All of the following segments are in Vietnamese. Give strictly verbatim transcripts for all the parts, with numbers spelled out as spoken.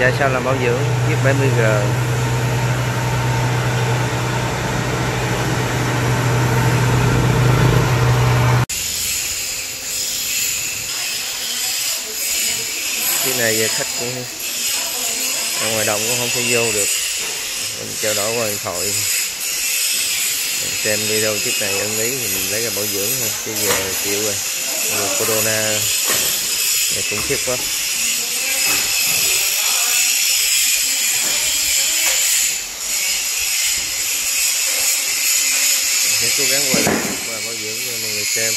Dạ sau làm bảo dưỡng chiếc bảy mươi G. Chiếc này về khách cũng ở ngoài đồng cũng không thể vô được, mình trao đổi qua điện thoại. Mình xem video chiếc này ưng ý thì mình lấy ra bảo dưỡng thôi, chứ giờ chịu rồi. Người Corona này cũng khiếp quá. Sẽ cố gắng quay lại và bảo dưỡng cho mọi người xem.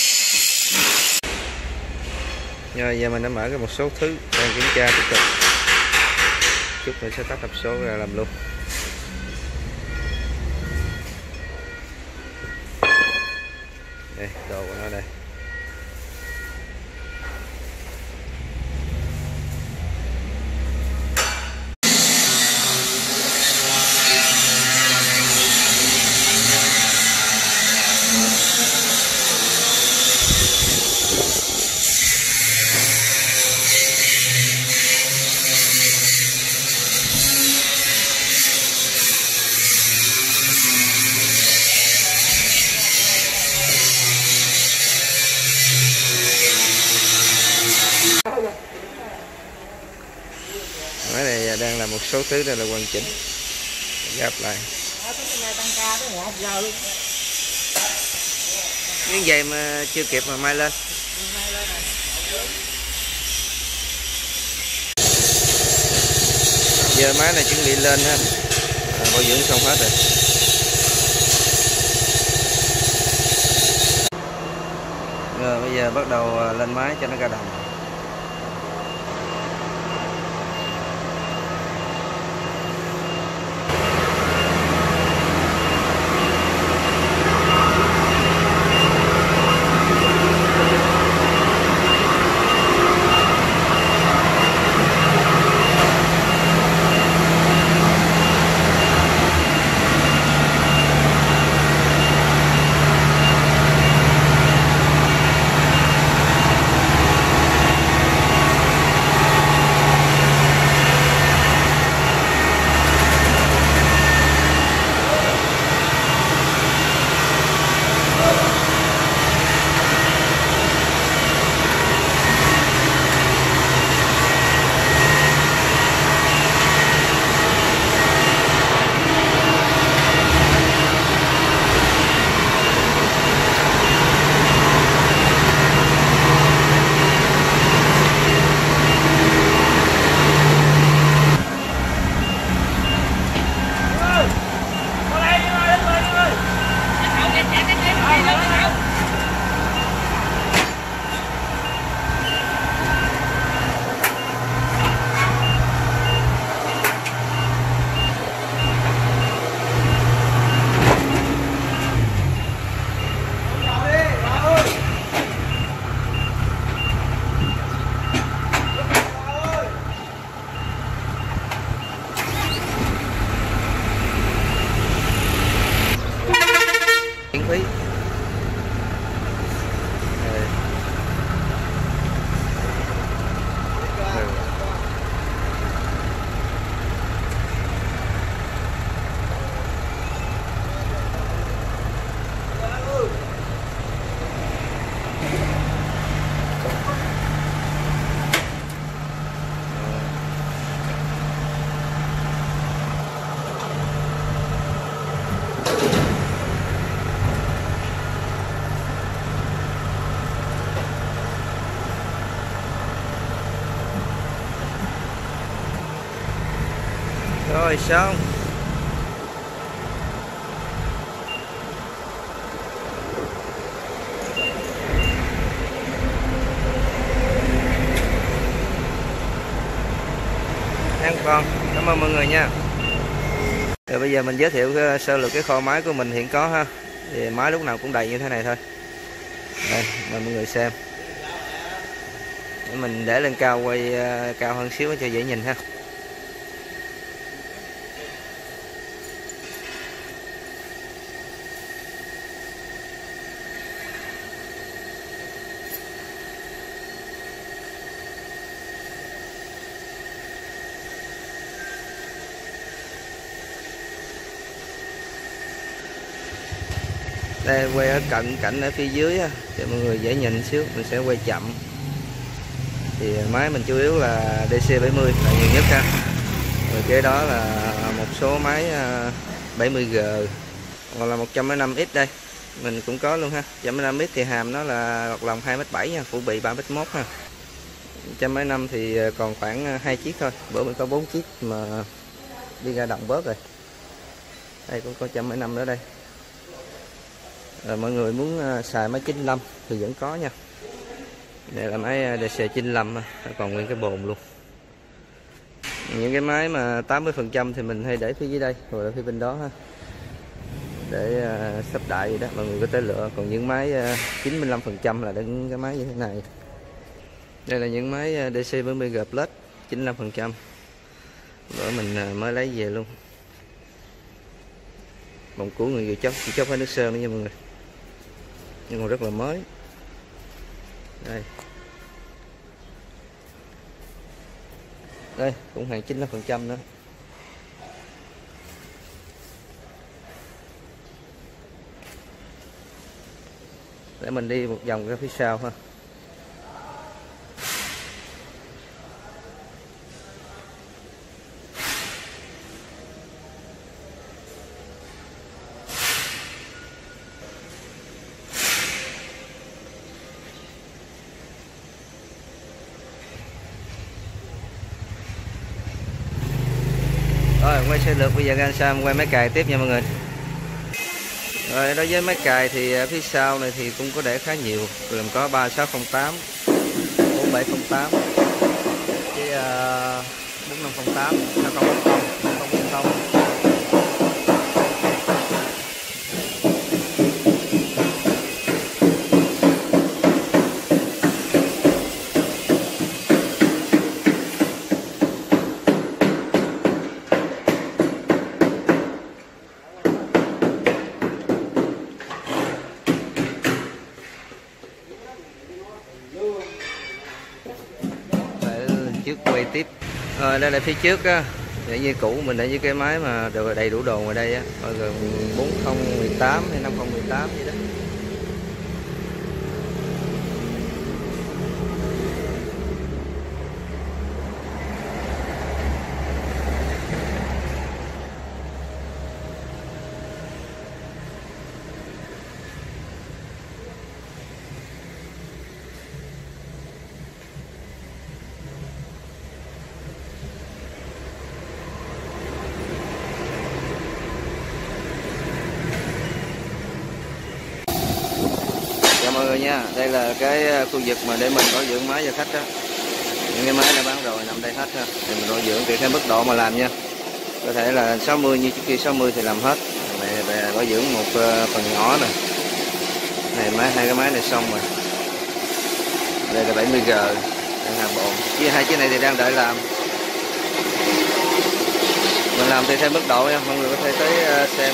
Rồi giờ mình đã mở cái một số thứ đang kiểm tra tiếp tục. Chút nữa sẽ tắt hộp số ra làm luôn. Đây, đồ của nó đây. Cái này đang là một số thứ đây là hoàn chỉnh, gấp lại. Miếng giày mà chưa kịp mà mai lên. Giờ máy này chuẩn bị lên ha, à, bảo dưỡng xong hết rồi. Rồi bây giờ bắt đầu lên máy cho nó ra đồng. Phí. Rồi xong. An toàn. Cảm ơn mọi người nha. Rồi bây giờ mình giới thiệu sơ lược cái kho máy của mình hiện có ha. Thì máy lúc nào cũng đầy như thế này thôi. Đây, mời mọi người xem. Để mình để lên cao quay cao hơn xíu cho dễ nhìn ha. Đây quay ở cận cảnh ở phía dưới á, để mọi người dễ nhìn xíu, mình sẽ quay chậm. Thì máy mình chủ yếu là D C bảy mươi là nhiều nhất ha. Rồi kế đó là một số máy bảy mươi G hoặc là một trăm lẻ năm X đây. Mình cũng có luôn ha. một trăm lẻ năm X thì hàm nó là lọt lòng hai mét bảy nha, phủ bị ba mét mốt ha. một trăm lẻ năm thì còn khoảng hai chiếc thôi. Bữa mình có bốn chiếc mà đi ra đồng bớt rồi. Đây cũng có một trăm lẻ năm nữa đây. Rồi mọi người muốn xài máy chín mươi lăm thì vẫn có nha. Đây là máy D C chín mươi lăm, còn nguyên cái bồn luôn. Những cái máy mà tám mươi phần trăm thì mình hay để phía dưới đây, rồi ở phía bên đó ha, để uh, sắp đại gì đó mọi người có thể lựa. Còn những máy uh, chín mươi lăm phần trăm là đứng cái máy như thế này. Đây là những máy uh, D C bảy mươi G Plus chín mươi lăm phần trăm. Bữa mình uh, mới lấy về luôn. Bông cũ người vừa chốc, chỉ chốc phải nước sơn nữa nha mọi người, nhưng còn rất là mới. Đây, đây cũng hàng chín mươi lăm phần trăm nữa. Để mình đi một vòng ra phía sau ha. Rồi quay xe lượt bây giờ ra sao quay máy cài tiếp nha mọi người. Rồi đối với máy cài thì phía sau này thì cũng có để khá nhiều, gồm có ba sáu không tám, bốn bảy không tám, cái uh, bốn năm không tám, năm không bốn không, năm không bốn không. Trước quay tiếp. Rồi đây là phía trước á, để như cũ mình để với cái máy mà đều đầy đủ đồ ngoài đây á, gồm bốn không một tám hay năm không một tám gì đó. Mọi người nha, đây là cái khu vực mà để mình bảo dưỡng máy cho khách đó. Những cái máy đã bán rồi nằm đây hết ha, thì mình bảo dưỡng tùy theo mức độ mà làm nha. Có thể là sáu mươi, như trước kia sáu mươi thì làm hết. Này về bảo dưỡng một phần nhỏ nè. Này máy hai cái máy này xong rồi. Đây là bảy mươi G, hàm bồn. Chia hai chiếc này thì đang đợi làm. Mình làm tùy theo mức độ nha, mọi người có thể tới xem.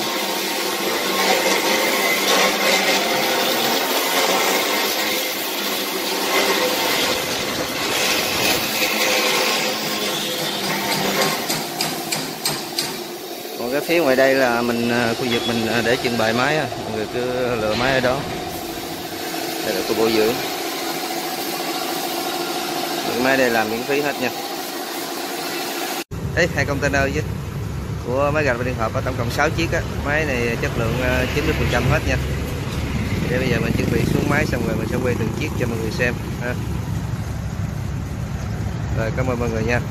Cái phía ngoài đây là mình khu vực mình để trưng bày máy, mọi người cứ lựa máy ở đó. Đây là khu bảo dưỡng. Những máy đây làm miễn phí hết nha. Đấy, hai container chứ của máy gạch và điện hợp có tổng cộng sáu chiếc á. Máy này chất lượng chín mươi phần trăm hết nha. Để bây giờ mình chuẩn bị xuống máy xong rồi mình sẽ quay từng chiếc cho mọi người xem ha. Rồi cảm ơn mọi người nha.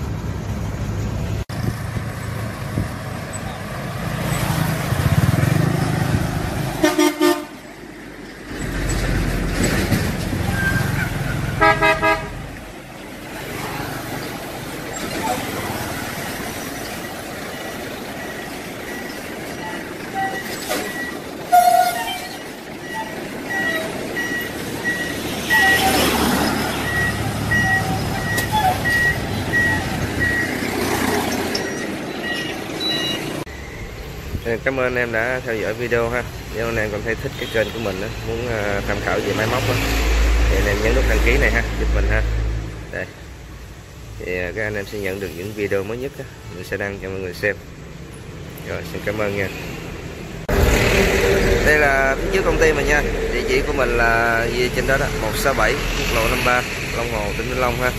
Cảm ơn anh em đã theo dõi video ha. Nếu anh em còn thấy thích cái kênh của mình đó, muốn tham khảo về máy móc đó, thì anh em nhấn nút đăng ký này ha, giúp mình ha. Đây, thì các anh em sẽ nhận được những video mới nhất đó, mình sẽ đăng cho mọi người xem. Rồi xin cảm ơn nha. Đây là phía trước công ty mình nha. Địa chỉ của mình là gì trên đó đó, một sáu bảy quốc lộ năm ba, Long Hồ, tỉnh Vĩnh Long ha.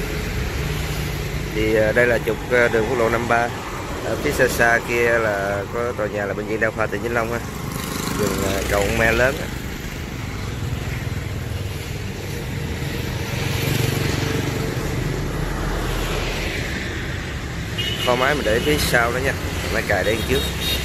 Thì đây là trục đường quốc lộ năm ba. Ở phía xa xa kia là có tòa nhà là bệnh viện Đa khoa tỉnh Vĩnh Long ha. Đường cầu me lớn. Kho máy mình để phía sau đó nha, máy cài để trước.